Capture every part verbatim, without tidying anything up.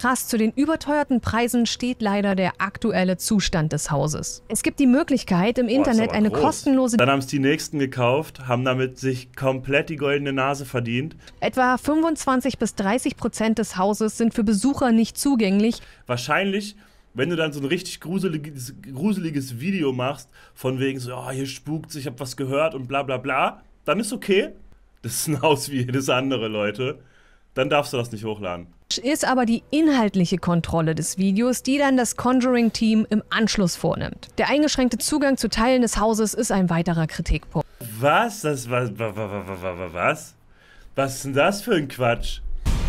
Kontrast zu den überteuerten Preisen steht leider der aktuelle Zustand des Hauses. Es gibt die Möglichkeit, im Boah, Internet eine groß. kostenlose... Dann haben es die Nächsten gekauft, haben damit sich komplett die goldene Nase verdient. Etwa fünfundzwanzig bis dreißig Prozent des Hauses sind für Besucher nicht zugänglich. Wahrscheinlich, wenn du dann so ein richtig gruseliges, gruseliges Video machst, von wegen so, oh, hier spukt's, ich hab was gehört und bla bla bla, dann ist okay. Das ist ein Haus wie jedes andere, Leute. Dann darfst du das nicht hochladen. Ist aber die inhaltliche Kontrolle des Videos, die dann das Conjuring-Team im Anschluss vornimmt. Der eingeschränkte Zugang zu Teilen des Hauses ist ein weiterer Kritikpunkt. Was? Das was? Was? Was ist denn das für ein Quatsch?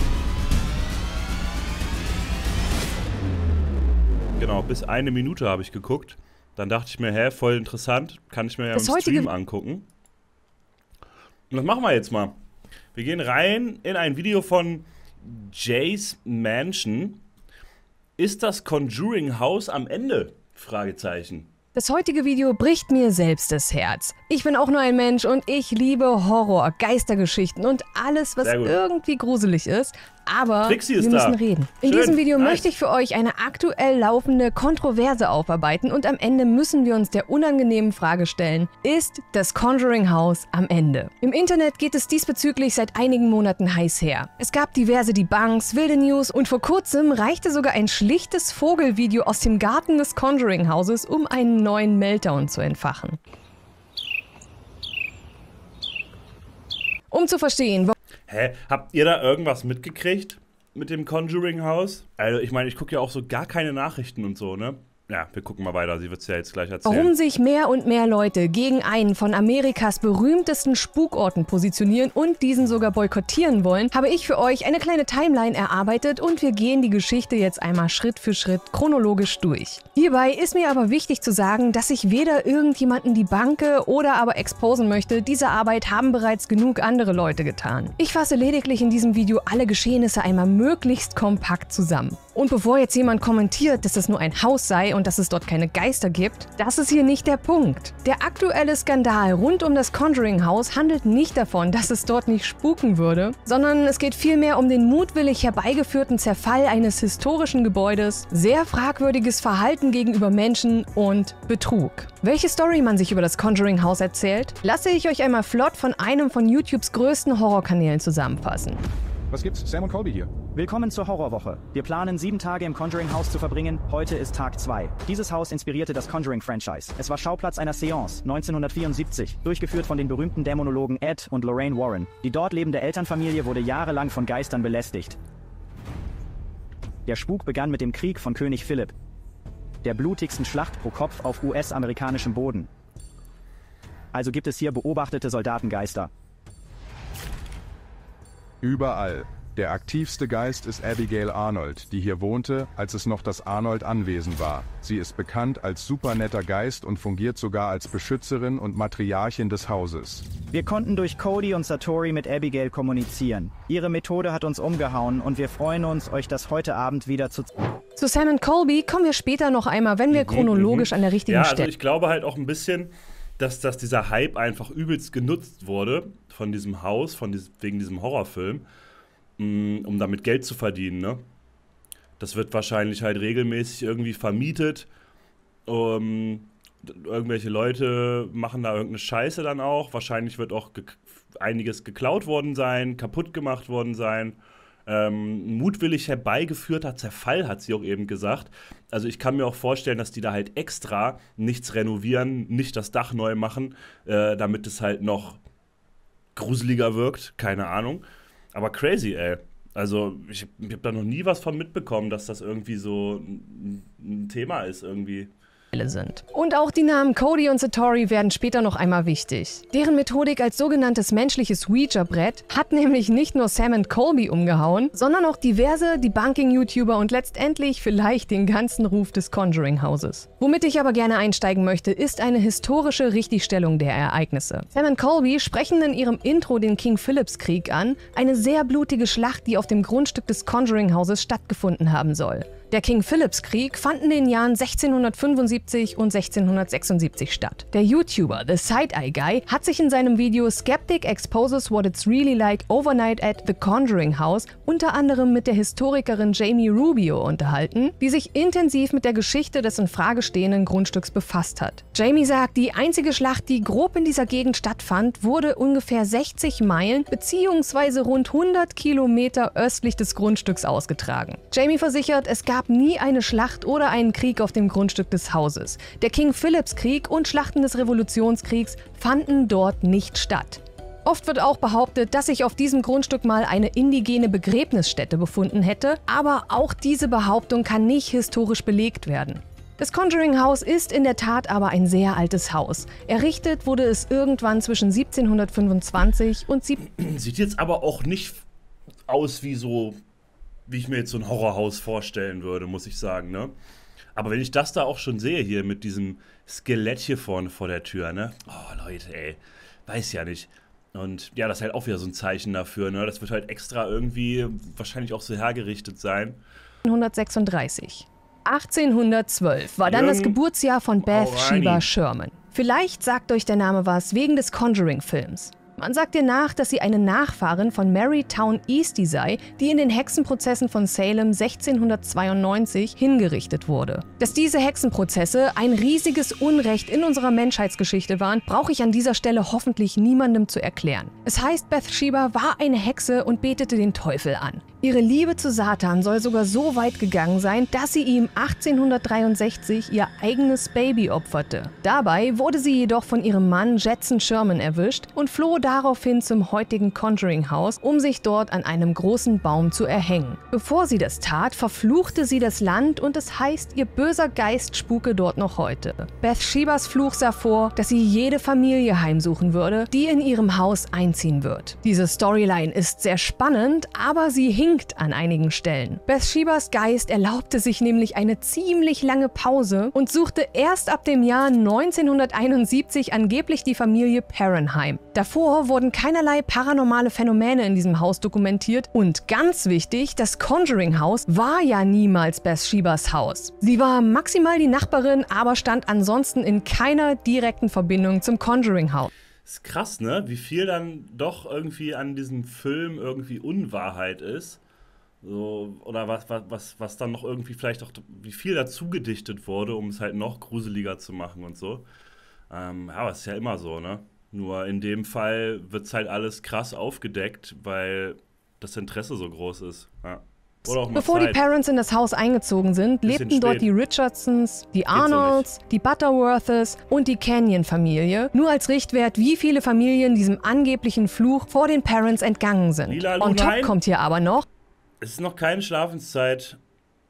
Genau, bis eine Minute habe ich geguckt. Dann dachte ich mir, hä, voll interessant. Kann ich mir ja im Stream angucken. Und das machen wir jetzt mal. Wir gehen rein in ein Video von Jay's Mansion. Ist das Conjuring House am Ende? Fragezeichen. Das heutige Video bricht mir selbst das Herz. Ich bin auch nur ein Mensch und ich liebe Horror, Geistergeschichten und alles, was irgendwie gruselig ist. Aber Trixie ist wir müssen da. reden. In Schön. diesem Video Nice. möchte ich für euch eine aktuell laufende Kontroverse aufarbeiten und am Ende müssen wir uns der unangenehmen Frage stellen, ist das Conjuring House am Ende? Im Internet geht es diesbezüglich seit einigen Monaten heiß her. Es gab diverse Debunks, wilde News und vor kurzem reichte sogar ein schlichtes Vogelvideo aus dem Garten des Conjuring Hauses, um einen neuen Meltdown zu entfachen. Um zu verstehen, Hä? Habt ihr da irgendwas mitgekriegt mit dem Conjuring House? Also ich meine, ich gucke ja auch so gar keine Nachrichten und so, ne? Ja, wir gucken mal weiter, sie wird es ja jetzt gleich erzählen. Warum sich mehr und mehr Leute gegen einen von Amerikas berühmtesten Spukorten positionieren und diesen sogar boykottieren wollen, habe ich für euch eine kleine Timeline erarbeitet und wir gehen die Geschichte jetzt einmal Schritt für Schritt chronologisch durch. Hierbei ist mir aber wichtig zu sagen, dass ich weder irgendjemanden die Banke oder aber exposen möchte, diese Arbeit haben bereits genug andere Leute getan. Ich fasse lediglich in diesem Video alle Geschehnisse einmal möglichst kompakt zusammen. Und bevor jetzt jemand kommentiert, dass das nur ein Haus sei und dass es dort keine Geister gibt, das ist hier nicht der Punkt. Der aktuelle Skandal rund um das Conjuring House handelt nicht davon, dass es dort nicht spuken würde, sondern es geht vielmehr um den mutwillig herbeigeführten Zerfall eines historischen Gebäudes, sehr fragwürdiges Verhalten gegenüber Menschen und Betrug. Welche Story man sich über das Conjuring House erzählt, lasse ich euch einmal flott von einem von YouTubes größten Horrorkanälen zusammenfassen. Was gibt's? Sam und Colby hier. Willkommen zur Horrorwoche. Wir planen, sieben Tage im Conjuring House zu verbringen. Heute ist Tag zwei. Dieses Haus inspirierte das Conjuring-Franchise. Es war Schauplatz einer Seance, neunzehnhundertvierundsiebzig, durchgeführt von den berühmten Dämonologen Ed und Lorraine Warren. Die dort lebende Elternfamilie wurde jahrelang von Geistern belästigt. Der Spuk begann mit dem Krieg von König Philipp, der blutigsten Schlacht pro Kopf auf U S-amerikanischem Boden. Also gibt es hier beobachtete Soldatengeister. Überall. Der aktivste Geist ist Abigail Arnold, die hier wohnte, als es noch das Arnold-Anwesen war. Sie ist bekannt als supernetter Geist und fungiert sogar als Beschützerin und Matriarchin des Hauses. Wir konnten durch Cody und Satori mit Abigail kommunizieren. Ihre Methode hat uns umgehauen und wir freuen uns, euch das heute Abend wieder zu... Zu Sam und Colby kommen wir später noch einmal, wenn wir chronologisch an der richtigen ja, Stelle... Also ich glaube halt auch ein bisschen, dass, dass dieser Hype einfach übelst genutzt wurde von diesem Haus, von diesem, wegen diesem Horrorfilm, mh, um damit Geld zu verdienen, ne? Das wird wahrscheinlich halt regelmäßig irgendwie vermietet. Um, irgendwelche Leute machen da irgendeine Scheiße dann auch. Wahrscheinlich wird auch ge einiges geklaut worden sein, kaputt gemacht worden sein. Ähm, mutwillig herbeigeführter Zerfall, hat sie auch eben gesagt. Also ich kann mir auch vorstellen, dass die da halt extra nichts renovieren, nicht das Dach neu machen, äh, damit es halt noch gruseliger wirkt. Keine Ahnung. Aber crazy, ey. Also ich, ich habe da noch nie was von mitbekommen, dass das irgendwie so ein, ein Thema ist irgendwie. sind. Und auch die Namen Cody und Satori werden später noch einmal wichtig. Deren Methodik als sogenanntes menschliches Ouija-Brett hat nämlich nicht nur Sam und Colby umgehauen, sondern auch diverse Debunking-YouTuber und letztendlich vielleicht den ganzen Ruf des Conjuring-Hauses. Womit ich aber gerne einsteigen möchte, ist eine historische Richtigstellung der Ereignisse. Sam und Colby sprechen in ihrem Intro den King Philips-Krieg an, eine sehr blutige Schlacht, die auf dem Grundstück des Conjuring-Hauses stattgefunden haben soll. Der King-Philips-Krieg fand in den Jahren sechzehnhundertfünfundsiebzig und sechzehnhundertsechsundsiebzig statt. Der YouTuber The Side-Eye Guy hat sich in seinem Video Skeptic Exposes What It's Really Like Overnight at the Conjuring House unter anderem mit der Historikerin Jamie Rubio unterhalten, die sich intensiv mit der Geschichte des in Frage stehenden Grundstücks befasst hat. Jamie sagt, die einzige Schlacht, die grob in dieser Gegend stattfand, wurde ungefähr sechzig Meilen bzw. rund hundert Kilometer östlich des Grundstücks ausgetragen. Jamie versichert, es gab nie eine Schlacht oder einen Krieg auf dem Grundstück des Hauses. Der King-Philips-Krieg und Schlachten des Revolutionskriegs fanden dort nicht statt. Oft wird auch behauptet, dass sich auf diesem Grundstück mal eine indigene Begräbnisstätte befunden hätte, aber auch diese Behauptung kann nicht historisch belegt werden. Das Conjuring House ist in der Tat aber ein sehr altes Haus. Errichtet wurde es irgendwann zwischen siebzehnhundertfünfundzwanzig und siebzehnhundertfünfundsiebzig. Sieht jetzt aber auch nicht aus wie so, wie ich mir jetzt so ein Horrorhaus vorstellen würde, muss ich sagen, ne? Aber wenn ich das da auch schon sehe hier mit diesem Skelett hier vorne vor der Tür, ne? Oh Leute, ey, weiß ja nicht. Und ja, das ist halt auch wieder so ein Zeichen dafür, ne? Das wird halt extra irgendwie wahrscheinlich auch so hergerichtet sein. neunzehnhundertsechsunddreißig. achtzehnhundertzwölf war dann Jürgen, das Geburtsjahr von Beth Alrighty. Sheba Sherman. Vielleicht sagt euch der Name was wegen des Conjuring-Films. Man sagt ihr nach, dass sie eine Nachfahrin von Mary Town Easty sei, die in den Hexenprozessen von Salem sechzehnhundertzweiundneunzig hingerichtet wurde. Dass diese Hexenprozesse ein riesiges Unrecht in unserer Menschheitsgeschichte waren, brauche ich an dieser Stelle hoffentlich niemandem zu erklären. Es heißt, Beth Sheba war eine Hexe und betete den Teufel an. Ihre Liebe zu Satan soll sogar so weit gegangen sein, dass sie ihm achtzehnhundertdreiundsechzig ihr eigenes Baby opferte. Dabei wurde sie jedoch von ihrem Mann Jetson Sherman erwischt und floh daraufhin zum heutigen Conjuring House, um sich dort an einem großen Baum zu erhängen. Bevor sie das tat, verfluchte sie das Land und es heißt, ihr böser Geist spuke dort noch heute. Beth Shebas Fluch sah vor, dass sie jede Familie heimsuchen würde, die in ihrem Haus einziehen wird. Diese Storyline ist sehr spannend, aber sie hinkt an einigen Stellen. Beth Shebas Geist erlaubte sich nämlich eine ziemlich lange Pause und suchte erst ab dem Jahr neunzehnhunderteinundsiebzig angeblich die Familie Perron heim. Davor wurden keinerlei paranormale Phänomene in diesem Haus dokumentiert und ganz wichtig, das Conjuring House war ja niemals Beth Shebas Haus. Sie war maximal die Nachbarin, aber stand ansonsten in keiner direkten Verbindung zum Conjuring House. Ist krass, ne? Wie viel dann doch irgendwie an diesem Film irgendwie Unwahrheit ist. So, oder was, was, was, was dann noch irgendwie vielleicht auch, wie viel dazu gedichtet wurde, um es halt noch gruseliger zu machen und so. Ähm, ja, aber es ist ja immer so, ne? Nur in dem Fall wird es halt alles krass aufgedeckt, weil das Interesse so groß ist. Ja. Oder auch mal Bevor Zeit. die Parents in das Haus eingezogen sind, Bisschen lebten dort spät. die Richardsons, die so Arnolds, die Butterworths und die Canyon-Familie. Nur als Richtwert, wie viele Familien diesem angeblichen Fluch vor den Parents entgangen sind. Lila On top Lunein. kommt hier aber noch, Es ist noch keine Schlafenszeit.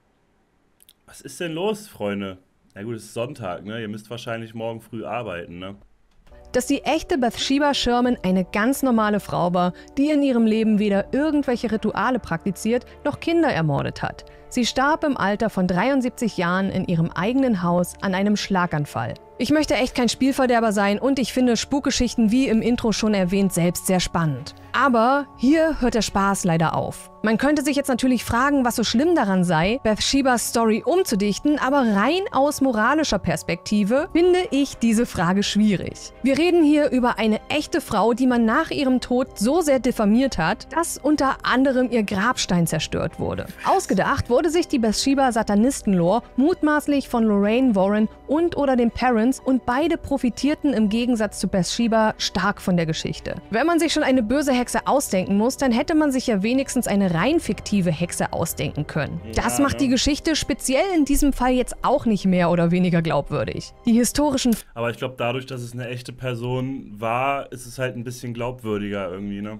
Was ist denn los, Freunde? Na gut, es ist Sonntag, ne? Ihr müsst wahrscheinlich morgen früh arbeiten, ne? dass die echte Beth Sheba Sherman eine ganz normale Frau war, die in ihrem Leben weder irgendwelche Rituale praktiziert, noch Kinder ermordet hat. Sie starb im Alter von dreiundsiebzig Jahren in ihrem eigenen Haus an einem Schlaganfall. Ich möchte echt kein Spielverderber sein und ich finde Spukgeschichten wie im Intro schon erwähnt selbst sehr spannend. Aber hier hört der Spaß leider auf. Man könnte sich jetzt natürlich fragen, was so schlimm daran sei, Beth Shebas Story umzudichten, aber rein aus moralischer Perspektive finde ich diese Frage schwierig. Wir reden hier über eine echte Frau, die man nach ihrem Tod so sehr diffamiert hat, dass unter anderem ihr Grabstein zerstört wurde. Ausgedacht wurde sich die Beth Sheba Satanisten-Lore mutmaßlich von Lorraine Warren und oder den Parents und beide profitierten im Gegensatz zu Beth Sheba stark von der Geschichte. Wenn man sich schon eine böse Hexe ausdenken muss, dann hätte man sich ja wenigstens eine rein fiktive Hexe ausdenken können. Ja, Das macht ne? die Geschichte speziell in diesem Fall jetzt auch nicht mehr oder weniger glaubwürdig. Die historischen Aber ich glaube, dadurch, dass es eine echte Person war, ist es halt ein bisschen glaubwürdiger irgendwie, ne?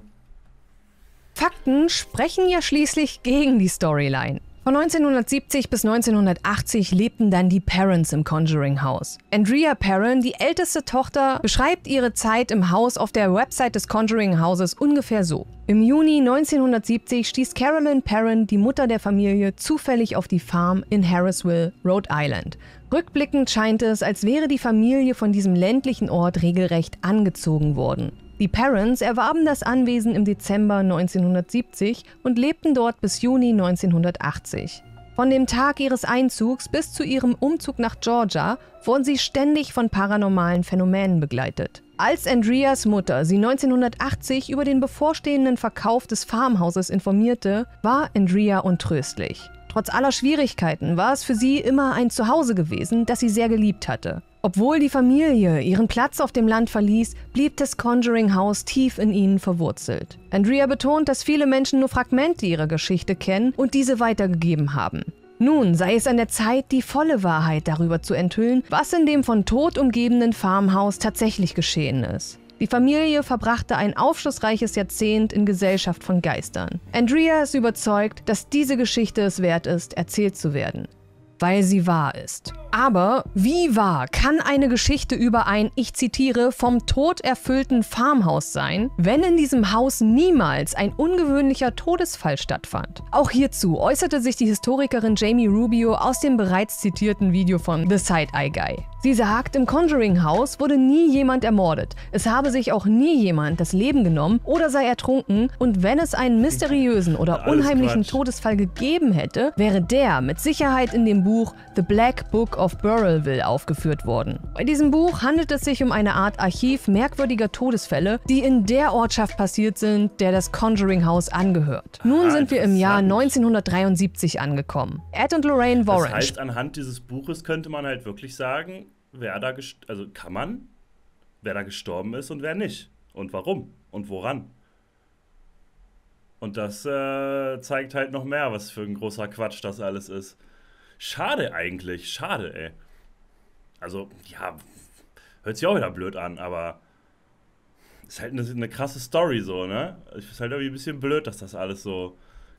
Fakten sprechen ja schließlich gegen die Storyline. Von neunzehnhundertsiebzig bis neunzehnhundertachtzig lebten dann die Parents im Conjuring House. Andrea Perron, die älteste Tochter, beschreibt ihre Zeit im Haus auf der Website des Conjuring Houses ungefähr so. Im Juni neunzehnhundertsiebzig stieß Carolyn Perron, die Mutter der Familie, zufällig auf die Farm in Harrisville, Rhode Island. Rückblickend scheint es, als wäre die Familie von diesem ländlichen Ort regelrecht angezogen worden. Die Perrons erwarben das Anwesen im Dezember neunzehnhundertsiebzig und lebten dort bis Juni neunzehnhundertachtzig. Von dem Tag ihres Einzugs bis zu ihrem Umzug nach Georgia wurden sie ständig von paranormalen Phänomenen begleitet. Als Andreas Mutter sie neunzehnhundertachtzig über den bevorstehenden Verkauf des Farmhauses informierte, war Andrea untröstlich. Trotz aller Schwierigkeiten war es für sie immer ein Zuhause gewesen, das sie sehr geliebt hatte. Obwohl die Familie ihren Platz auf dem Land verließ, blieb das Conjuring House tief in ihnen verwurzelt. Andrea betont, dass viele Menschen nur Fragmente ihrer Geschichte kennen und diese weitergegeben haben. Nun sei es an der Zeit, die volle Wahrheit darüber zu enthüllen, was in dem von Tod umgebenen Farmhaus tatsächlich geschehen ist. Die Familie verbrachte ein aufschlussreiches Jahrzehnt in Gesellschaft von Geistern. Andrea ist überzeugt, dass diese Geschichte es wert ist, erzählt zu werden, weil sie wahr ist. Aber wie wahr kann eine Geschichte über ein, ich zitiere, vom Tod erfüllten Farmhaus sein, wenn in diesem Haus niemals ein ungewöhnlicher Todesfall stattfand? Auch hierzu äußerte sich die Historikerin Jamie Rubio aus dem bereits zitierten Video von The Side-Eye Guy. Sie sagt, im Conjuring House wurde nie jemand ermordet, es habe sich auch nie jemand das Leben genommen oder sei ertrunken, und wenn es einen mysteriösen oder Alles unheimlichen Quatsch. Todesfall gegeben hätte, wäre der mit Sicherheit in dem Buch The Black Book of Burrellville aufgeführt worden. Bei diesem Buch handelt es sich um eine Art Archiv merkwürdiger Todesfälle, die in der Ortschaft passiert sind, der das Conjuring House angehört. Nun Ah, sind wir im Jahr interessant. neunzehnhundertdreiundsiebzig angekommen. Ed und Lorraine Warren. Das heißt, anhand dieses Buches könnte man halt wirklich sagen, wer da gest- also kann man, wer da gestorben ist und wer nicht. Und warum und woran. Und das äh, zeigt halt noch mehr, was für ein großer Quatsch das alles ist. Schade eigentlich, schade, ey. Also, ja, hört sich auch wieder blöd an, aber ist halt eine, eine krasse Story so, ne? Ich finde halt irgendwie ein bisschen blöd, dass das alles so,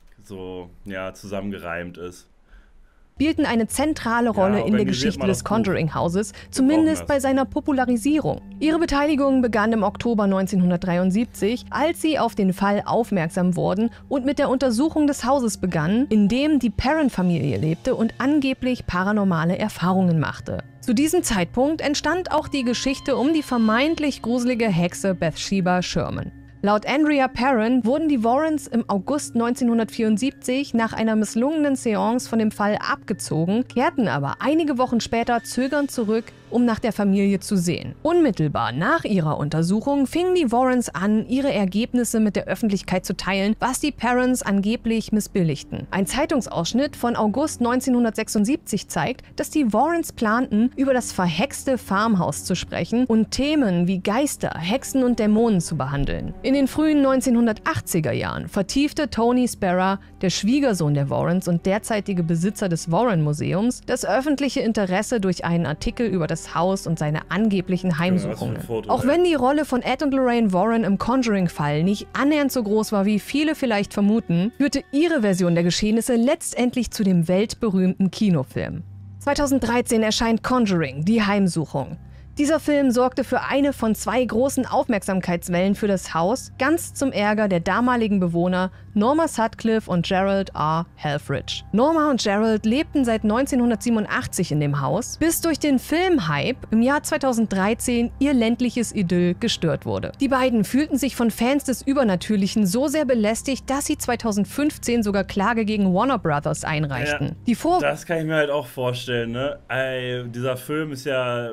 so ja, zusammengereimt ist. spielten eine zentrale Rolle Ja, in der organisiert Geschichte mal des das Buch. Conjuring Hauses, brauchen zumindest das. bei seiner Popularisierung. Ihre Beteiligung begann im Oktober neunzehnhundertdreiundsiebzig, als sie auf den Fall aufmerksam wurden und mit der Untersuchung des Hauses begannen, in dem die Perron-Familie lebte und angeblich paranormale Erfahrungen machte. Zu diesem Zeitpunkt entstand auch die Geschichte um die vermeintlich gruselige Hexe Bathsheba Sherman. Laut Andrea Perron wurden die Warrens im August neunzehnhundertvierundsiebzig nach einer misslungenen Seance von dem Fall abgezogen, kehrten aber einige Wochen später zögernd zurück, um nach der Familie zu sehen. Unmittelbar nach ihrer Untersuchung fingen die Warrens an, ihre Ergebnisse mit der Öffentlichkeit zu teilen, was die Perrons angeblich missbilligten. Ein Zeitungsausschnitt von August neunzehnhundertsechsundsiebzig zeigt, dass die Warrens planten, über das verhexte Farmhaus zu sprechen und Themen wie Geister, Hexen und Dämonen zu behandeln. In den frühen neunzehnhundertachtziger Jahren vertiefte Tony Sparrow, der Schwiegersohn der Warrens und derzeitige Besitzer des Warren-Museums, das öffentliche Interesse durch einen Artikel über das Haus und seine angeblichen Heimsuchungen. Ja, was für ein Foto, Auch ey. wenn die Rolle von Ed und Lorraine Warren im Conjuring-Fall nicht annähernd so groß war, wie viele vielleicht vermuten, führte ihre Version der Geschehnisse letztendlich zu dem weltberühmten Kinofilm. zweitausenddreizehn erscheint Conjuring, die Heimsuchung. Dieser Film sorgte für eine von zwei großen Aufmerksamkeitswellen für das Haus, ganz zum Ärger der damaligen Bewohner Norma Sutcliffe und Gerald R. Helfrich. Norma und Gerald lebten seit neunzehnhundertsiebenundachtzig in dem Haus, bis durch den Filmhype im Jahr zweitausenddreizehn ihr ländliches Idyll gestört wurde. Die beiden fühlten sich von Fans des Übernatürlichen so sehr belästigt, dass sie zweitausendfünfzehn sogar Klage gegen Warner Brothers einreichten. Ja, Die Vor Das kann ich mir halt auch vorstellen, ne? Ey, dieser Film ist ja,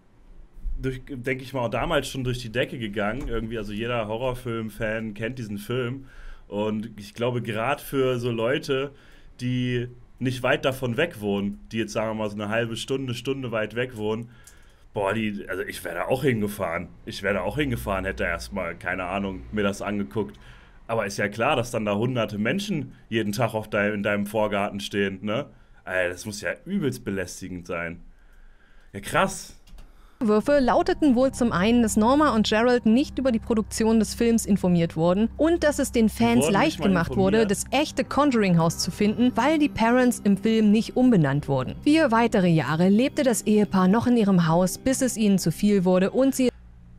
denke ich mal, auch damals schon durch die Decke gegangen. Irgendwie, also jeder Horrorfilm-Fan kennt diesen Film. Und ich glaube, gerade für so Leute, die nicht weit davon weg wohnen, die jetzt, sagen wir mal, so eine halbe Stunde, Stunde weit weg wohnen, boah, die, also ich wäre da auch hingefahren. Ich wäre da auch hingefahren, hätte erstmal, keine Ahnung, mir das angeguckt. Aber ist ja klar, dass dann da hunderte Menschen jeden Tag auf dein, in deinem Vorgarten stehen, ne? Ey, das muss ja übelst belästigend sein. Ja, krass. Vorwürfe lauteten wohl zum einen, dass Norma und Gerald nicht über die Produktion des Films informiert wurden und dass es den Fans wurden leicht nicht mal gemacht wurde, informiert. das echte Conjuring-Haus zu finden, weil die Perrons im Film nicht umbenannt wurden. Vier weitere Jahre lebte das Ehepaar noch in ihrem Haus, bis es ihnen zu viel wurde und sie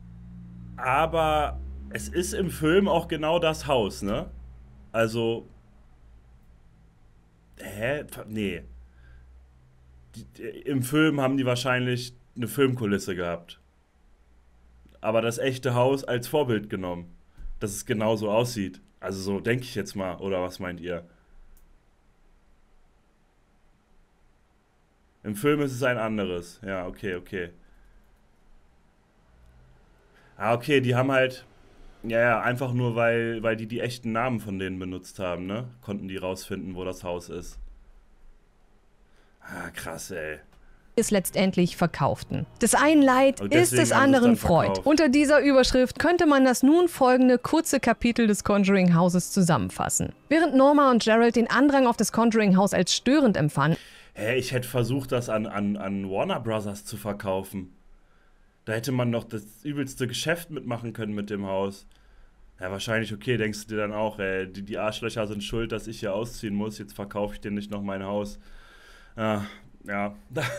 Aber es ist im Film auch genau das Haus, ne? Also. Hä? Nee. Die, die, Im Film haben die wahrscheinlich eine Filmkulisse gehabt. Aber das echte Haus als Vorbild genommen. Dass es genau so aussieht. Also so denke ich jetzt mal. Oder was meint ihr? Im Film ist es ein anderes. Ja, okay, okay. Ah, okay, die haben halt... Ja, ja, einfach nur, weil, weil die die echten Namen von denen benutzt haben, ne? Konnten die rausfinden, wo das Haus ist. Ah, krass, ey. Es letztendlich verkauften. Des einen Leid Und ist deswegen des haben sie es anderen dann Freud. verkauft. Unter dieser Überschrift könnte man das nun folgende kurze Kapitel des Conjuring-Hauses zusammenfassen. Während Norma und Gerald den Andrang auf das Conjuring-Haus als störend empfanden, Hä, ich hätte versucht, das an, an, an Warner Brothers zu verkaufen. Da hätte man noch das übelste Geschäft mitmachen können mit dem Haus. Ja, wahrscheinlich, okay, denkst du dir dann auch, ey, die, die Arschlöcher sind schuld, dass ich hier ausziehen muss, jetzt verkaufe ich dir nicht noch mein Haus. Ja, ja.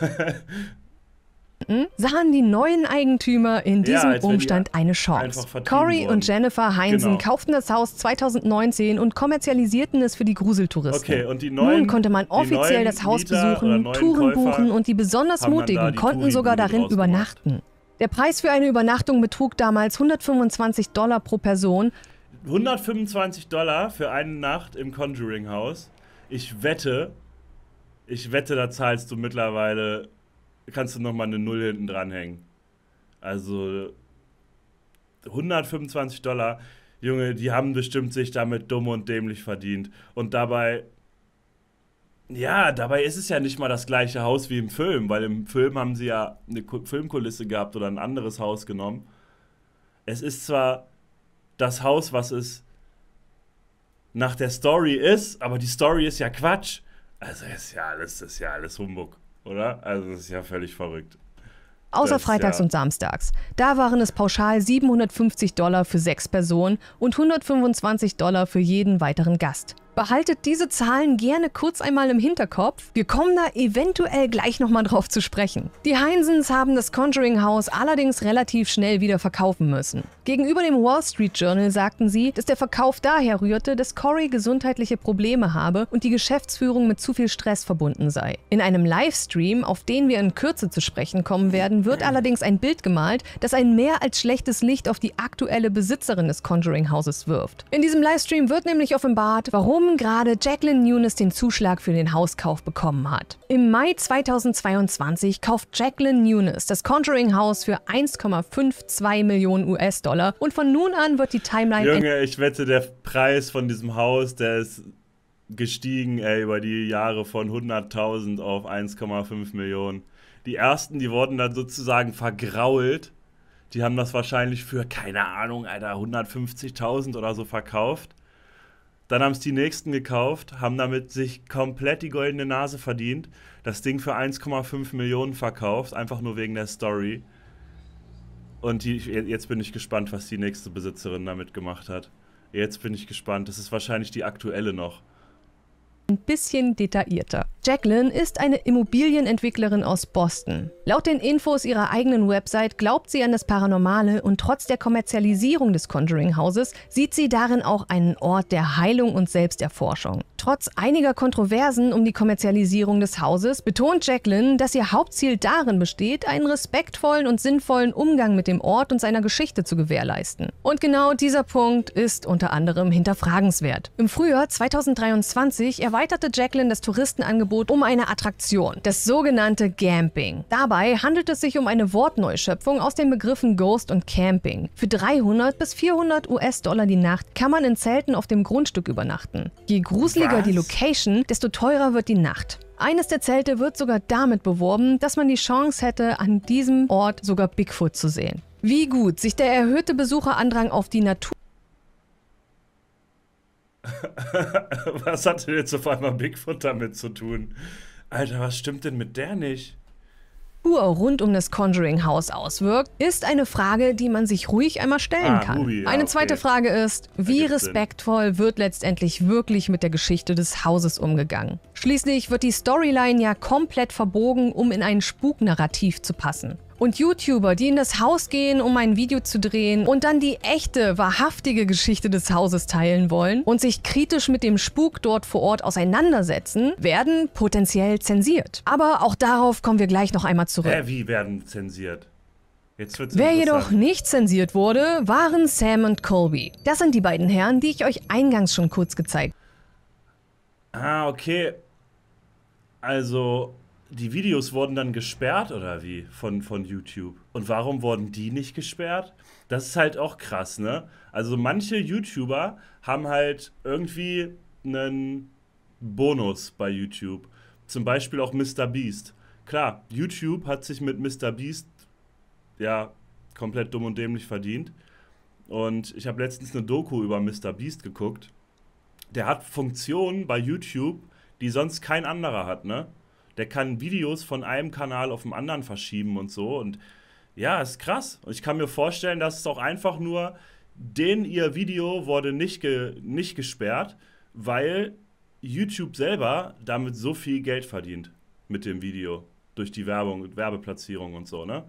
sahen die neuen Eigentümer in Ja, diesem als wenn die Umstand eine Chance. einfach vertrieben Corey wurden. und Jennifer Heinsen Genau. kauften das Haus zweitausendneunzehn und kommerzialisierten es für die Gruseltouristen. Okay, und die neuen, Nun konnte man die offiziell neuen das Haus Mieter oder besuchen, neuen Touren Käufer buchen und die besonders haben dann Mutigen da die konnten sogar Touri-Bude darin draus übernachten. Der Preis für eine Übernachtung betrug damals hundertfünfundzwanzig Dollar pro Person. hundertfünfundzwanzig Dollar für eine Nacht im Conjuring-Haus. Ich wette, ich wette, da zahlst du mittlerweile, kannst du nochmal eine Null hinten dranhängen. Also hundertfünfundzwanzig Dollar, Junge, die haben bestimmt sich damit dumm und dämlich verdient. Und dabei, ja, dabei ist es ja nicht mal das gleiche Haus wie im Film, weil im Film haben sie ja eine Ku- Filmkulisse gehabt oder ein anderes Haus genommen. Es ist zwar das Haus, was es nach der Story ist, aber die Story ist ja Quatsch. Also ist ja alles, ist ja alles Humbug, oder? Also das ist ja völlig verrückt. Außer Das, freitags ja. und samstags. Da waren es pauschal siebenhundertfünfzig Dollar für sechs Personen und hundertfünfundzwanzig Dollar für jeden weiteren Gast. Behaltet diese Zahlen gerne kurz einmal im Hinterkopf. Wir kommen da eventuell gleich nochmal drauf zu sprechen. Die Heinsens haben das Conjuring-Haus allerdings relativ schnell wieder verkaufen müssen. Gegenüber dem Wall Street Journal sagten sie, dass der Verkauf daher rührte, dass Corey gesundheitliche Probleme habe und die Geschäftsführung mit zu viel Stress verbunden sei. In einem Livestream, auf den wir in Kürze zu sprechen kommen werden, wird allerdings ein Bild gemalt, das ein mehr als schlechtes Licht auf die aktuelle Besitzerin des Conjuring-Hauses wirft. In diesem Livestream wird nämlich offenbart, warum gerade Jacqueline Nunes den Zuschlag für den Hauskauf bekommen hat. Im Mai zweitausendzweiundzwanzig kauft Jacqueline Nunes das Conjuring-Haus für eins Komma zweiundfünfzig Millionen U S-Dollar und von nun an wird die Timeline... Junge, ich wette, der Preis von diesem Haus, der ist gestiegen, ey, über die Jahre von hunderttausend auf eins Komma fünf Millionen. Die ersten, die wurden dann sozusagen vergrault. Die haben das wahrscheinlich für, keine Ahnung, Alter, hundertfünfzigtausend oder so verkauft. Dann haben es die nächsten gekauft, haben damit sich komplett die goldene Nase verdient, das Ding für eins Komma fünf Millionen verkauft, einfach nur wegen der Story. Und die, jetzt bin ich gespannt, was die nächste Besitzerin damit gemacht hat. Jetzt bin ich gespannt, das ist wahrscheinlich die aktuelle noch. ein bisschen detaillierter. Jacqueline ist eine Immobilienentwicklerin aus Boston. Laut den Infos ihrer eigenen Website glaubt sie an das Paranormale und trotz der Kommerzialisierung des Conjuring-Hauses sieht sie darin auch einen Ort der Heilung und Selbsterforschung. Trotz einiger Kontroversen um die Kommerzialisierung des Hauses betont Jacqueline, dass ihr Hauptziel darin besteht, einen respektvollen und sinnvollen Umgang mit dem Ort und seiner Geschichte zu gewährleisten. Und genau dieser Punkt ist unter anderem hinterfragenswert. Im Frühjahr zweitausenddreiundzwanzig erweiterte Jacqueline das Touristenangebot um eine Attraktion, das sogenannte Gamping. Dabei handelt es sich um eine Wortneuschöpfung aus den Begriffen Ghost und Camping. Für dreihundert bis vierhundert US-Dollar die Nacht kann man in Zelten auf dem Grundstück übernachten. Je gruseliger Was? die Location, desto teurer wird die Nacht. Eines der Zelte wird sogar damit beworben, dass man die Chance hätte, an diesem Ort sogar Bigfoot zu sehen. Wie gut sich der erhöhte Besucherandrang auf die Natur Was hat denn jetzt auf einmal Bigfoot damit zu tun? Alter, was stimmt denn mit der nicht? rund um das Conjuring-Haus auswirkt, ist eine Frage, die man sich ruhig einmal stellen Ah, kann. Hubi, ja, eine okay. zweite Frage ist, wie Ergibt Sinn. respektvoll wird letztendlich wirklich mit der Geschichte des Hauses umgegangen? Schließlich wird die Storyline ja komplett verbogen, um in ein Spuknarrativ zu passen. Und YouTuber, die in das Haus gehen, um ein Video zu drehen und dann die echte, wahrhaftige Geschichte des Hauses teilen wollen und sich kritisch mit dem Spuk dort vor Ort auseinandersetzen, werden potenziell zensiert. Aber auch darauf kommen wir gleich noch einmal zurück. Hä, wie werden zensiert? Jetzt wird's Wer jedoch interessant. nicht zensiert wurde, waren Sam und Colby. Das sind die beiden Herren, die ich euch eingangs schon kurz gezeigt Ah, okay. Also, die Videos wurden dann gesperrt oder wie von, von YouTube? Und warum wurden die nicht gesperrt? Das ist halt auch krass, ne? Also manche YouTuber haben halt irgendwie einen Bonus bei YouTube. Zum Beispiel auch MrBeast. Klar, YouTube hat sich mit MrBeast ja komplett dumm und dämlich verdient. Und ich habe letztens eine Doku über MrBeast geguckt. Der hat Funktionen bei YouTube, die sonst kein anderer hat, ne? Der kann Videos von einem Kanal auf den anderen verschieben und so. Und ja, ist krass. Und ich kann mir vorstellen, dass es auch einfach nur, den ihr Video wurde nicht, ge, nicht gesperrt, weil YouTube selber damit so viel Geld verdient mit dem Video. Durch die Werbung, Werbeplatzierung und so, ne?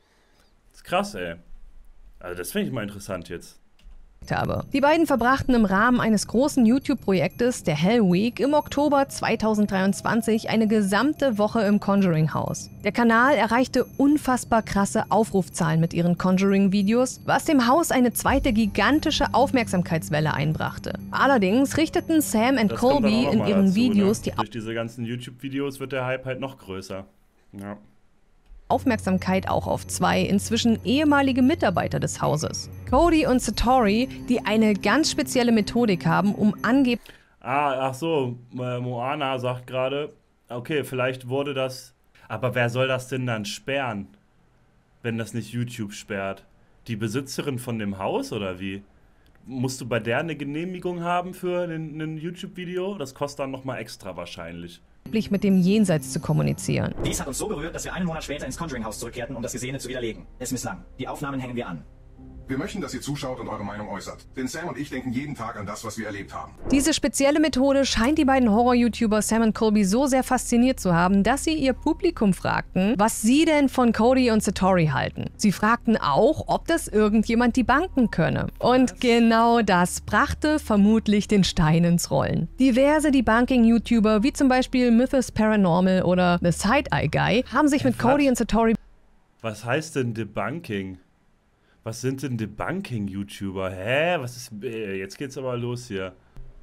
Das ist krass, ey. Also das finde ich mal interessant jetzt. Habe. Die beiden verbrachten im Rahmen eines großen YouTube-Projektes, der Hell Week, im Oktober zweitausenddreiundzwanzig eine gesamte Woche im Conjuring-Haus. Der Kanal erreichte unfassbar krasse Aufrufzahlen mit ihren Conjuring-Videos, was dem Haus eine zweite gigantische Aufmerksamkeitswelle einbrachte. Allerdings richteten Sam und Colby in ihren dazu, Videos ne? die Durch diese ganzen YouTube-Videos wird der Hype halt noch größer. Ja. Aufmerksamkeit auch auf zwei inzwischen ehemalige Mitarbeiter des Hauses. Cody und Satori, die eine ganz spezielle Methodik haben, um angeblich... Ah, ach so, Moana sagt gerade, okay, vielleicht wurde das... Aber wer soll das denn dann sperren, wenn das nicht YouTube sperrt? Die Besitzerin von dem Haus oder wie? Musst du bei der eine Genehmigung haben für ein, ein YouTube-Video? Das kostet dann nochmal extra wahrscheinlich. mit dem Jenseits zu kommunizieren. Dies hat uns so berührt, dass wir einen Monat später ins Conjuring-Haus zurückkehrten, um das Gesehene zu widerlegen. Es misslang. Die Aufnahmen hängen wir an. Wir möchten, dass ihr zuschaut und eure Meinung äußert. Denn Sam und ich denken jeden Tag an das, was wir erlebt haben. Diese spezielle Methode scheint die beiden Horror-YouTuber Sam und Colby so sehr fasziniert zu haben, dass sie ihr Publikum fragten, was sie denn von Cody und Satori halten. Sie fragten auch, ob das irgendjemand debunken könne. Und genau das brachte vermutlich den Stein ins Rollen. Diverse Debunking-YouTuber, wie zum Beispiel Mythos Paranormal oder The Side-Eye Guy, haben sich mit Cody und Satori... Was heißt denn Debunking? Was sind denn Debunking-YouTuber? Hä? Was ist... Jetzt geht's aber los hier.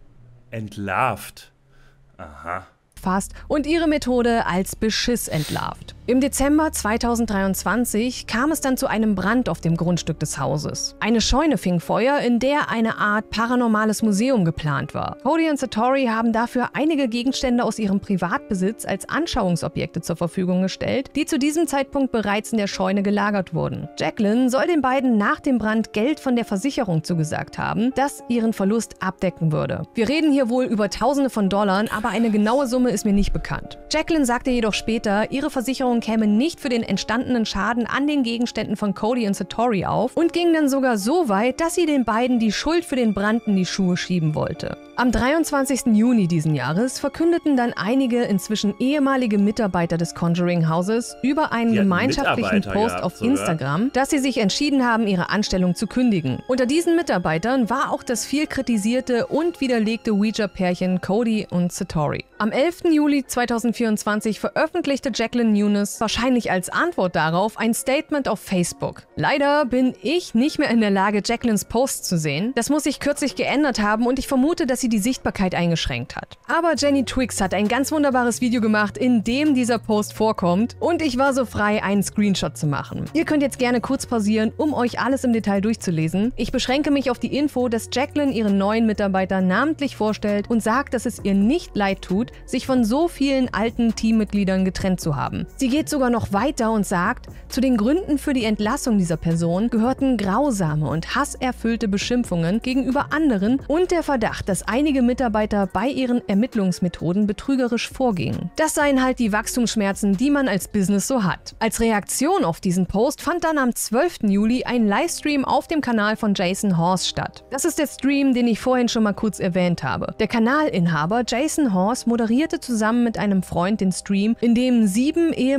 Entlarvt. Aha. Fast und ihre Methode als Beschiss entlarvt. Im Dezember zweitausenddreiundzwanzig kam es dann zu einem Brand auf dem Grundstück des Hauses. Eine Scheune fing Feuer, in der eine Art paranormales Museum geplant war. Cody und Satori haben dafür einige Gegenstände aus ihrem Privatbesitz als Anschauungsobjekte zur Verfügung gestellt, die zu diesem Zeitpunkt bereits in der Scheune gelagert wurden. Jacqueline soll den beiden nach dem Brand Geld von der Versicherung zugesagt haben, das ihren Verlust abdecken würde. Wir reden hier wohl über Tausende von Dollar, aber eine genaue Summe ist mir nicht bekannt. Jacqueline sagte jedoch später, ihre Versicherung käme nicht für den entstandenen Schaden an den Gegenständen von Cody und Satori auf und ging dann sogar so weit, dass sie den beiden die Schuld für den Brand in die Schuhe schieben wollte. Am dreiundzwanzigsten Juni diesen Jahres verkündeten dann einige inzwischen ehemalige Mitarbeiter des Conjuring-Hauses über einen gemeinschaftlichen Post gehabt, auf sogar. Instagram, dass sie sich entschieden haben, ihre Anstellung zu kündigen. Unter diesen Mitarbeitern war auch das viel kritisierte und widerlegte Ouija-Pärchen Cody und Satori. Am elften Juli zweitausendvierundzwanzig veröffentlichte Jacqueline Nunes wahrscheinlich als Antwort darauf ein Statement auf Facebook. Leider bin ich nicht mehr in der Lage, Jacquelines Posts zu sehen. Das muss sich kürzlich geändert haben und ich vermute, dass sie die Sichtbarkeit eingeschränkt hat. Aber Jenny Twix hat ein ganz wunderbares Video gemacht, in dem dieser Post vorkommt und ich war so frei, einen Screenshot zu machen. Ihr könnt jetzt gerne kurz pausieren, um euch alles im Detail durchzulesen. Ich beschränke mich auf die Info, dass Jacqueline ihren neuen Mitarbeiter namentlich vorstellt und sagt, dass es ihr nicht leid tut, sich von so vielen alten Teammitgliedern getrennt zu haben. Sie geht sogar noch weiter und sagt, zu den Gründen für die Entlassung dieser Person gehörten grausame und hasserfüllte Beschimpfungen gegenüber anderen und der Verdacht, dass einige Mitarbeiter bei ihren Ermittlungsmethoden betrügerisch vorgingen. Das seien halt die Wachstumsschmerzen, die man als Business so hat. Als Reaktion auf diesen Post fand dann am zwölften Juli ein Livestream auf dem Kanal von Jason Hawes statt. Das ist der Stream, den ich vorhin schon mal kurz erwähnt habe. Der Kanalinhaber Jason Hawes moderierte zusammen mit einem Freund den Stream, in dem sieben ehemalige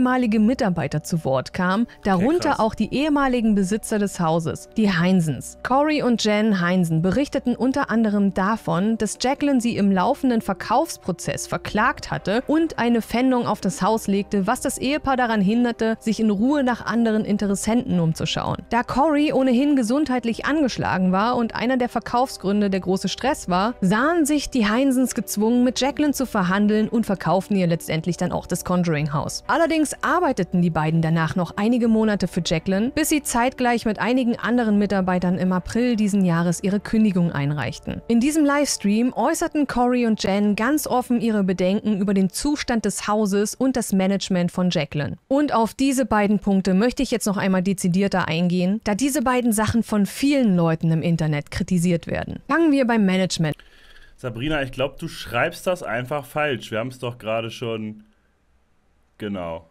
ehemalige Mitarbeiter zu Wort kamen, darunter Okay, auch die ehemaligen Besitzer des Hauses, die Heinzens. Corey und Jen Heinzen berichteten unter anderem davon, dass Jacqueline sie im laufenden Verkaufsprozess verklagt hatte und eine Pfändung auf das Haus legte, was das Ehepaar daran hinderte, sich in Ruhe nach anderen Interessenten umzuschauen. Da Corey ohnehin gesundheitlich angeschlagen war und einer der Verkaufsgründe der große Stress war, sahen sich die Heinzens gezwungen, mit Jacqueline zu verhandeln und verkauften ihr letztendlich dann auch das Conjuring-Haus. Allerdings arbeiteten die beiden danach noch einige Monate für Jacqueline, bis sie zeitgleich mit einigen anderen Mitarbeitern im April diesen Jahres ihre Kündigung einreichten. In diesem Livestream äußerten Corey und Jen ganz offen ihre Bedenken über den Zustand des Hauses und das Management von Jacqueline. Und auf diese beiden Punkte möchte ich jetzt noch einmal dezidierter eingehen, da diese beiden Sachen von vielen Leuten im Internet kritisiert werden. Fangen wir beim Management. Sabrina, ich glaube, du schreibst das einfach falsch. Wir haben es doch gerade schon... Genau.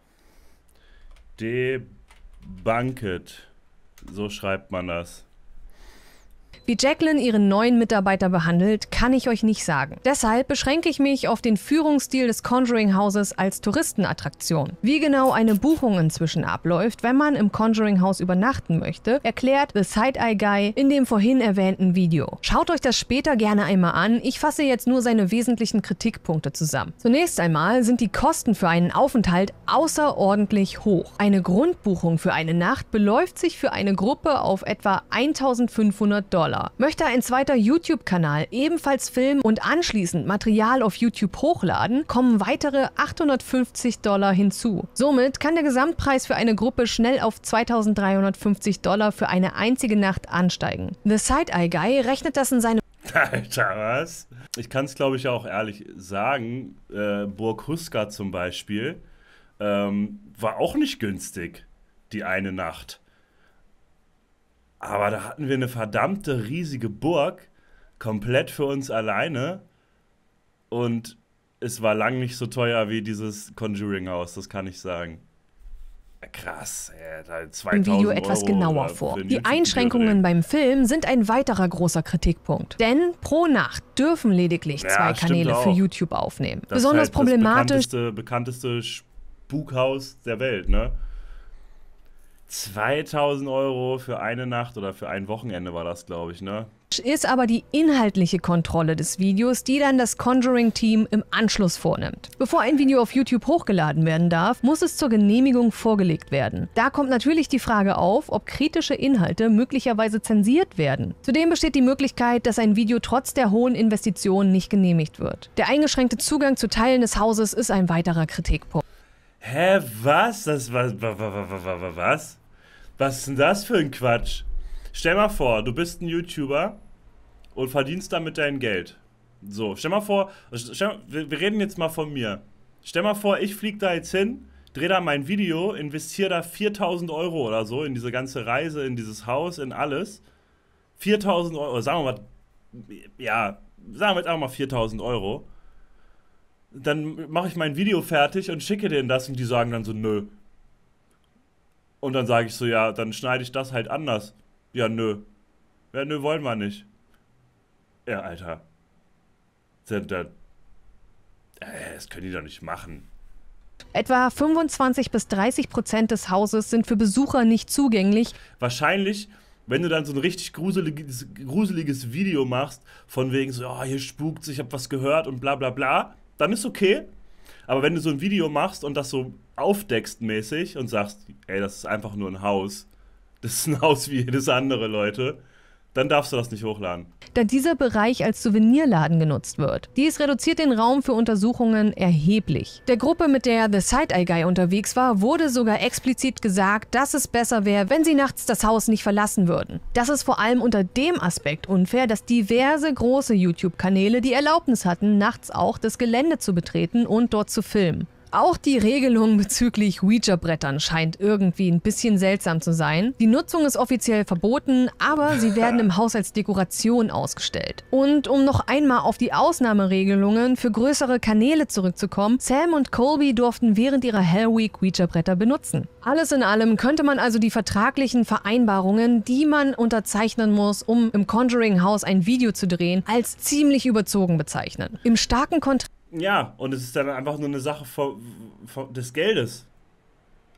Debunked. So schreibt man das. Wie Jacqueline ihren neuen Mitarbeiter behandelt, kann ich euch nicht sagen. Deshalb beschränke ich mich auf den Führungsstil des Conjuring-Hauses als Touristenattraktion. Wie genau eine Buchung inzwischen abläuft, wenn man im Conjuring-Haus übernachten möchte, erklärt The Side-Eye Guy in dem vorhin erwähnten Video. Schaut euch das später gerne einmal an, ich fasse jetzt nur seine wesentlichen Kritikpunkte zusammen. Zunächst einmal sind die Kosten für einen Aufenthalt außerordentlich hoch. Eine Grundbuchung für eine Nacht beläuft sich für eine Gruppe auf etwa eintausendfünfhundert Dollar. Möchte ein zweiter YouTube-Kanal ebenfalls filmen und anschließend Material auf YouTube hochladen, kommen weitere achthundertfünfzig Dollar hinzu. Somit kann der Gesamtpreis für eine Gruppe schnell auf zweitausenddreihundertfünfzig Dollar für eine einzige Nacht ansteigen. The Side-Eye Guy rechnet das in seinem Alter, was? Ich kann es, glaube ich, auch ehrlich sagen. Äh, Burg Huska zum Beispiel ähm, war auch nicht günstig, die eine Nacht. Aber da hatten wir eine verdammte riesige Burg, komplett für uns alleine. Und es war lang nicht so teuer wie dieses Conjuring-Haus, das kann ich sagen. Krass, ey, da zweitausend Video etwas Euro genauer für vor. ein Die YouTube-Video Einschränkungen drehen. beim Film sind ein weiterer großer Kritikpunkt. Denn pro Nacht dürfen lediglich Ja, zwei stimmt Kanäle für auch. YouTube aufnehmen. Das ist Besonders halt problematisch das bekannteste, bekannteste Spukhaus der Welt, ne? zweitausend Euro für eine Nacht oder für ein Wochenende war das, glaube ich, ne? ist aber die inhaltliche Kontrolle des Videos, die dann das Conjuring-Team im Anschluss vornimmt. Bevor ein Video auf YouTube hochgeladen werden darf, muss es zur Genehmigung vorgelegt werden. Da kommt natürlich die Frage auf, ob kritische Inhalte möglicherweise zensiert werden. Zudem besteht die Möglichkeit, dass ein Video trotz der hohen Investitionen nicht genehmigt wird. Der eingeschränkte Zugang zu Teilen des Hauses ist ein weiterer Kritikpunkt. Hä, was? Das was, was, was, was? Was ist denn das für ein Quatsch? Stell mal vor, du bist ein YouTuber und verdienst damit dein Geld. So, stell mal vor, stell, wir, wir reden jetzt mal von mir. Stell mal vor, ich fliege da jetzt hin, drehe da mein Video, investiere da viertausend Euro oder so in diese ganze Reise, in dieses Haus, in alles. viertausend Euro, sagen wir mal, ja, sagen wir jetzt auch mal viertausend Euro. Dann mache ich mein Video fertig und schicke denen das und die sagen dann so, nö. Und dann sage ich so, ja, dann schneide ich das halt anders. Ja, nö. Ja, nö, wollen wir nicht. Ja, Alter. Das, das, das können die doch nicht machen. Etwa fünfundzwanzig bis dreißig Prozent des Hauses sind für Besucher nicht zugänglich. Wahrscheinlich, wenn du dann so ein richtig gruseliges, gruseliges Video machst, von wegen so, oh, hier spukt's, ich hab was gehört und bla bla bla, dann ist okay. Aber wenn du so ein Video machst und das so aufdeckst mäßig und sagst, ey, das ist einfach nur ein Haus, das ist ein Haus wie jedes andere, Leute, dann darfst du das nicht hochladen. Da dieser Bereich als Souvenirladen genutzt wird. Dies reduziert den Raum für Untersuchungen erheblich. Der Gruppe, mit der The Side-Eye Guy unterwegs war, wurde sogar explizit gesagt, dass es besser wäre, wenn sie nachts das Haus nicht verlassen würden. Das ist vor allem unter dem Aspekt unfair, dass diverse große YouTube-Kanäle die Erlaubnis hatten, nachts auch das Gelände zu betreten und dort zu filmen. Auch die Regelung bezüglich Ouija-Brettern scheint irgendwie ein bisschen seltsam zu sein. Die Nutzung ist offiziell verboten, aber sie werden im Haus als Dekoration ausgestellt. Und um noch einmal auf die Ausnahmeregelungen für größere Kanäle zurückzukommen, Sam und Colby durften während ihrer Hell Week Ouija-Bretter benutzen. Alles in allem könnte man also die vertraglichen Vereinbarungen, die man unterzeichnen muss, um im Conjuring-Haus ein Video zu drehen, als ziemlich überzogen bezeichnen. Im starken Kontrast Ja, und es ist dann einfach nur eine Sache von, von, des Geldes.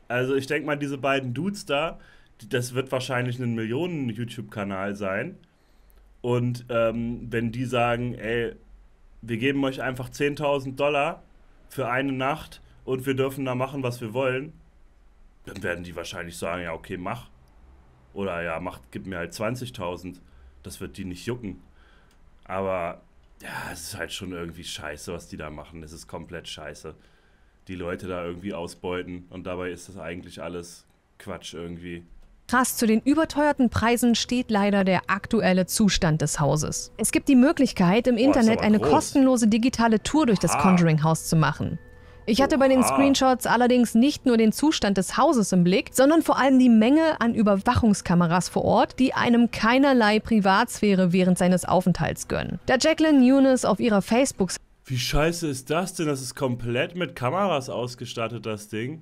Also ich denke mal, diese beiden Dudes da, die, das wird wahrscheinlich ein Millionen-YouTube-Kanal sein. Und ähm, wenn die sagen, ey, wir geben euch einfach zehntausend Dollar für eine Nacht und wir dürfen da machen, was wir wollen, dann werden die wahrscheinlich sagen, ja, okay, mach. Oder ja, mach, gib mir halt zwanzigtausend. Das wird die nicht jucken. Aber ja, es ist halt schon irgendwie scheiße, was die da machen. Es ist komplett scheiße. Die Leute da irgendwie ausbeuten und dabei ist das eigentlich alles Quatsch irgendwie. Krass, zu den überteuerten Preisen steht leider der aktuelle Zustand des Hauses. Es gibt die Möglichkeit, im Boah, Internet eine groß. kostenlose digitale Tour durch das Ah. Conjuring Haus zu machen. Ich hatte bei den Oha. Screenshots allerdings nicht nur den Zustand des Hauses im Blick, sondern vor allem die Menge an Überwachungskameras vor Ort, die einem keinerlei Privatsphäre während seines Aufenthalts gönnen. Da Jacqueline Nunes auf ihrer Facebook Wie scheiße ist das denn? Das ist komplett mit Kameras ausgestattet, das Ding.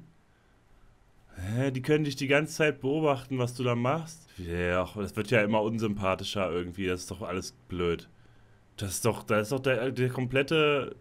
Hä, die können dich die ganze Zeit beobachten, was du da machst. Ja, das wird ja immer unsympathischer irgendwie. Das ist doch alles blöd. Das ist doch, da ist doch der, der komplette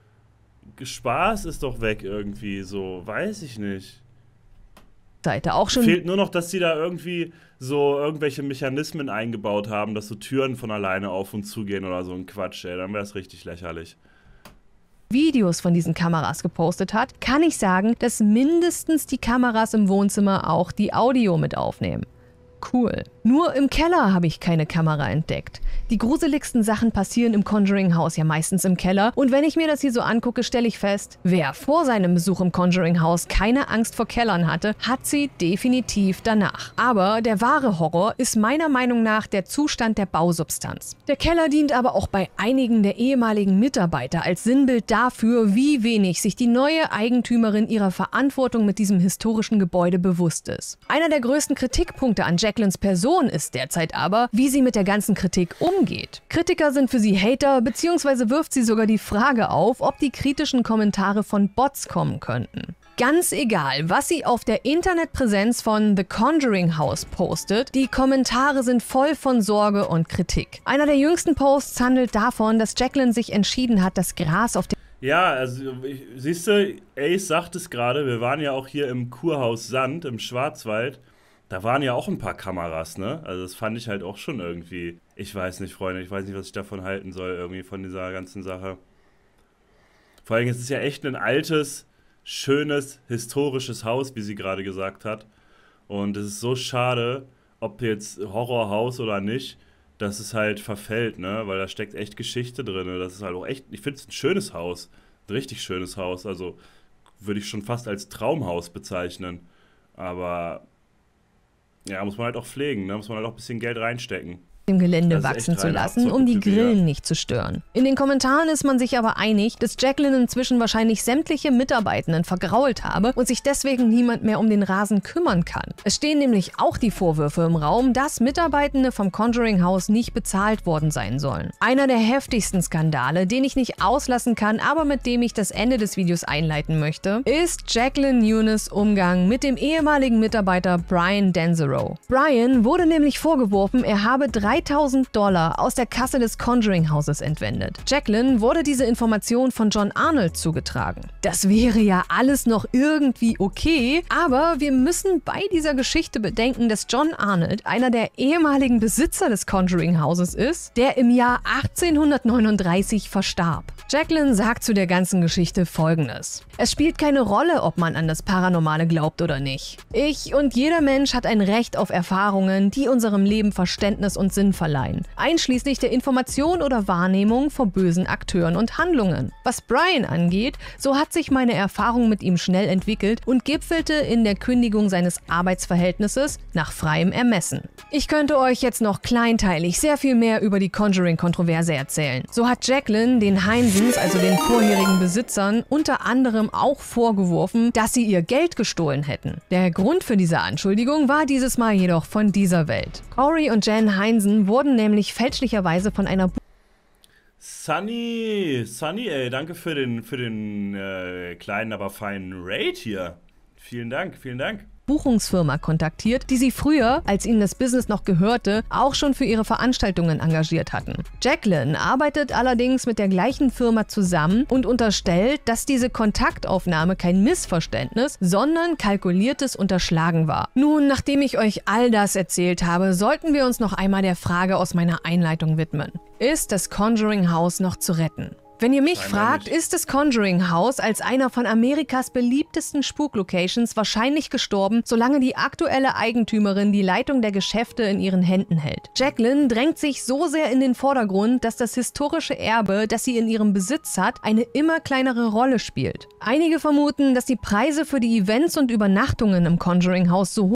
Spaß ist doch weg irgendwie, so, weiß ich nicht. Seite auch schon Fehlt nur noch, dass sie da irgendwie so irgendwelche Mechanismen eingebaut haben, dass so Türen von alleine auf und zugehen oder so ein Quatsch, ey, dann wäre es richtig lächerlich. Videos von diesen Kameras gepostet hat, kann ich sagen, dass mindestens die Kameras im Wohnzimmer auch die Audio mit aufnehmen. Cool. Nur im Keller habe ich keine Kamera entdeckt. Die gruseligsten Sachen passieren im Conjuring-Haus ja meistens im Keller. Und wenn ich mir das hier so angucke, stelle ich fest, wer vor seinem Besuch im Conjuring-Haus keine Angst vor Kellern hatte, hat sie definitiv danach. Aber der wahre Horror ist meiner Meinung nach der Zustand der Bausubstanz. Der Keller dient aber auch bei einigen der ehemaligen Mitarbeiter als Sinnbild dafür, wie wenig sich die neue Eigentümerin ihrer Verantwortung mit diesem historischen Gebäude bewusst ist. Einer der größten Kritikpunkte an Jacquelines Person ist derzeit aber, wie sie mit der ganzen Kritik umgeht. Kritiker sind für sie Hater, beziehungsweise wirft sie sogar die Frage auf, ob die kritischen Kommentare von Bots kommen könnten. Ganz egal, was sie auf der Internetpräsenz von The Conjuring House postet, die Kommentare sind voll von Sorge und Kritik. Einer der jüngsten Posts handelt davon, dass Jacqueline sich entschieden hat, das Gras auf dem Ja, also ich- siehst du, Ace sagt es gerade, wir waren ja auch hier im Kurhaus Sand im Schwarzwald. Da waren ja auch ein paar Kameras, ne? Also das fand ich halt auch schon irgendwie, ich weiß nicht, Freunde, ich weiß nicht, was ich davon halten soll, irgendwie von dieser ganzen Sache. Vor allem, es ist ja echt ein altes, schönes, historisches Haus, wie sie gerade gesagt hat. Und es ist so schade, ob jetzt Horrorhaus oder nicht, dass es halt verfällt, ne? Weil da steckt echt Geschichte drin. Das ist halt auch echt, ich finde es ein schönes Haus, ein richtig schönes Haus. Also würde ich schon fast als Traumhaus bezeichnen. Aber ja, muss man halt auch pflegen, ne? Muss man halt auch ein bisschen Geld reinstecken. dem Gelände Das ist wachsen echt zu reine lassen, um die Abzocke-Typ, ja. Grillen nicht zu stören. In den Kommentaren ist man sich aber einig, dass Jacqueline inzwischen wahrscheinlich sämtliche Mitarbeitenden vergrault habe und sich deswegen niemand mehr um den Rasen kümmern kann. Es stehen nämlich auch die Vorwürfe im Raum, dass Mitarbeitende vom Conjuring House nicht bezahlt worden sein sollen. Einer der heftigsten Skandale, den ich nicht auslassen kann, aber mit dem ich das Ende des Videos einleiten möchte, ist Jacqueline Nunes Umgang mit dem ehemaligen Mitarbeiter Brian Denzerow. Brian wurde nämlich vorgeworfen, er habe dreitausend Dollar aus der Kasse des Conjuring-Hauses entwendet. Jacqueline wurde diese Information von John Arnold zugetragen. Das wäre ja alles noch irgendwie okay, aber wir müssen bei dieser Geschichte bedenken, dass John Arnold einer der ehemaligen Besitzer des Conjuring-Hauses ist, der im Jahr achtzehnhundertneununddreißig verstarb. Jacqueline sagt zu der ganzen Geschichte Folgendes: Es spielt keine Rolle, ob man an das Paranormale glaubt oder nicht. Ich und jeder Mensch hat ein Recht auf Erfahrungen, die unserem Leben Verständnis und Sinn verleihen, einschließlich der Information oder Wahrnehmung vor bösen Akteuren und Handlungen. Was Brian angeht, so hat sich meine Erfahrung mit ihm schnell entwickelt und gipfelte in der Kündigung seines Arbeitsverhältnisses nach freiem Ermessen. Ich könnte euch jetzt noch kleinteilig sehr viel mehr über die Conjuring-Kontroverse erzählen. So hat Jacqueline den Heinsens, also den vorherigen Besitzern, unter anderem auch vorgeworfen, dass sie ihr Geld gestohlen hätten. Der Grund für diese Anschuldigung war dieses Mal jedoch von dieser Welt. Corey und Jen Heinsen wurden nämlich fälschlicherweise von einer Sunny, Sunny, ey, danke für den, für den äh, kleinen, aber feinen Raid hier. Vielen Dank, vielen Dank. Buchungsfirma kontaktiert, die sie früher, als ihnen das Business noch gehörte, auch schon für ihre Veranstaltungen engagiert hatten. Jacqueline arbeitet allerdings mit der gleichen Firma zusammen und unterstellt, dass diese Kontaktaufnahme kein Missverständnis, sondern kalkuliertes Unterschlagen war. Nun, nachdem ich euch all das erzählt habe, sollten wir uns noch einmal der Frage aus meiner Einleitung widmen. Ist das Conjuring House noch zu retten? Wenn ihr mich fragt, ist das Conjuring House als einer von Amerikas beliebtesten Spuklocations wahrscheinlich gestorben, solange die aktuelle Eigentümerin die Leitung der Geschäfte in ihren Händen hält. Jacqueline drängt sich so sehr in den Vordergrund, dass das historische Erbe, das sie in ihrem Besitz hat, eine immer kleinere Rolle spielt. Einige vermuten, dass die Preise für die Events und Übernachtungen im Conjuring House so hoch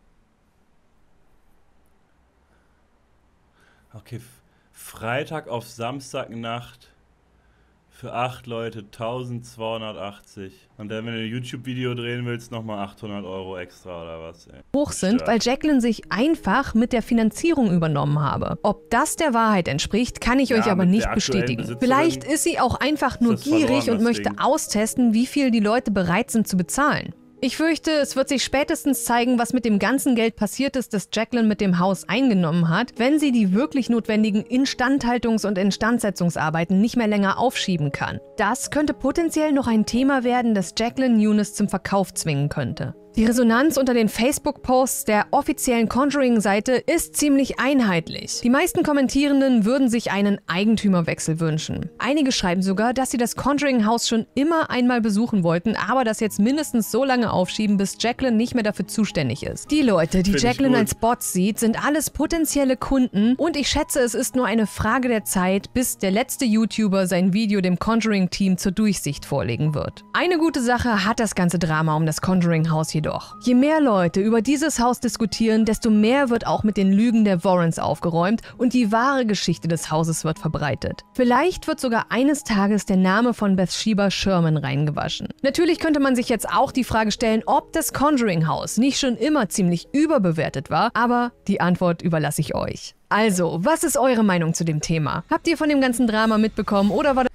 Okay, Freitag auf Samstagnacht für acht Leute eintausendzweihundertachtzig. Und dann, wenn du ein YouTube-Video drehen willst, nochmal achthundert Euro extra oder was, ey. hoch sind, weil Jacqueline sich einfach mit der Finanzierung übernommen habe. Ob das der Wahrheit entspricht, kann ich Ja, euch aber mit nicht der aktuellen bestätigen. Besitzerin Vielleicht ist sie auch einfach nur ist das verloren, gierig und das möchte Ding. austesten, wie viel die Leute bereit sind zu bezahlen. Ich fürchte, es wird sich spätestens zeigen, was mit dem ganzen Geld passiert ist, das Jacqueline mit dem Haus eingenommen hat, wenn sie die wirklich notwendigen Instandhaltungs- und Instandsetzungsarbeiten nicht mehr länger aufschieben kann. Das könnte potenziell noch ein Thema werden, das Jacqueline Nunes zum Verkauf zwingen könnte. Die Resonanz unter den Facebook-Posts der offiziellen Conjuring-Seite ist ziemlich einheitlich. Die meisten Kommentierenden würden sich einen Eigentümerwechsel wünschen. Einige schreiben sogar, dass sie das Conjuring-Haus schon immer einmal besuchen wollten, aber das jetzt mindestens so lange aufschieben, bis Jacqueline nicht mehr dafür zuständig ist. Die Leute, die Find ich Jacqueline gut. als Bots sieht, sind alles potenzielle Kunden und ich schätze, es ist nur eine Frage der Zeit, bis der letzte YouTuber sein Video dem Conjuring-Team zur Durchsicht vorlegen wird. Eine gute Sache hat das ganze Drama um das Conjuring-Haus jedoch. Je mehr Leute über dieses Haus diskutieren, desto mehr wird auch mit den Lügen der Warrens aufgeräumt und die wahre Geschichte des Hauses wird verbreitet. Vielleicht wird sogar eines Tages der Name von Bathsheba Sherman reingewaschen. Natürlich könnte man sich jetzt auch die Frage stellen, ob das Conjuring House nicht schon immer ziemlich überbewertet war, aber die Antwort überlasse ich euch. Also, was ist eure Meinung zu dem Thema? Habt ihr von dem ganzen Drama mitbekommen oder war das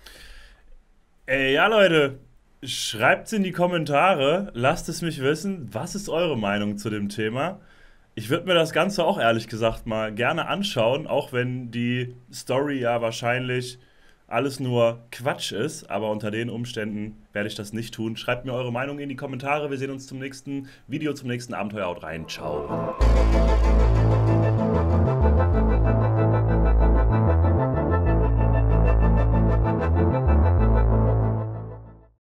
Ey, ja, Leute, schreibt's in die Kommentare, lasst es mich wissen, was ist eure Meinung zu dem Thema? Ich würde mir das Ganze auch ehrlich gesagt mal gerne anschauen, auch wenn die Story ja wahrscheinlich alles nur Quatsch ist, aber unter den Umständen werde ich das nicht tun. Schreibt mir eure Meinung in die Kommentare, wir sehen uns zum nächsten Video, zum nächsten Abenteuer. Haut rein, ciao.